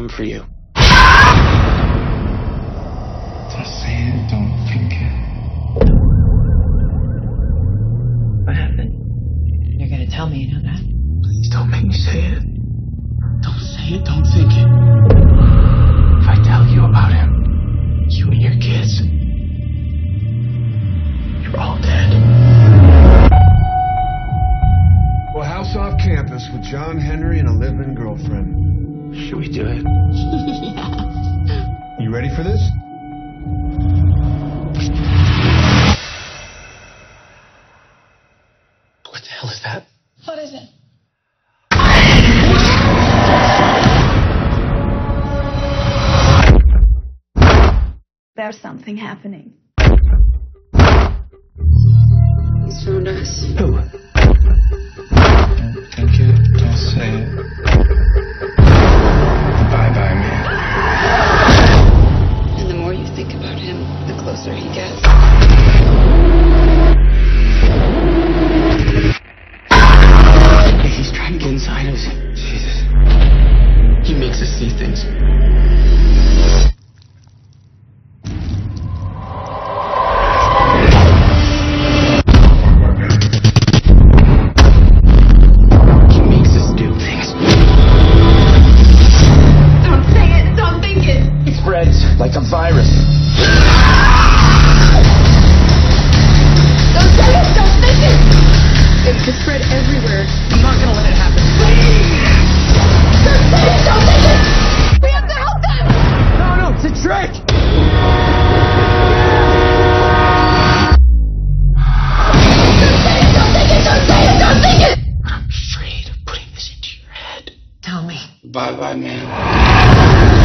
come for you. Don't say it, don't think it. What happened? You're gonna tell me, you know that? Please don't make me say it. Don't say it, don't think it. If I tell you about him, you and your kids, you're all dead. Well, house off campus with John Henry and a live-in girlfriend. Should we do it? Yeah. You ready for this? What the hell is that? What is it? There's something happening. He's found us. Who? Don't think it, don't say it. Bye-bye, man. And the more you think about him, the closer he gets. He's trying to get inside us. Jesus. He makes us see things. He makes us do things. Don't say it, don't think it. He spreads like a virus. Don't say it, don't think it. It could spread everywhere. I'm not gonna let it happen. Don't say it, don't think it. We have to help them. No, it's a trick. Don't say it, don't think it. I'm afraid of putting this into your head. Tell me. Bye-bye, man.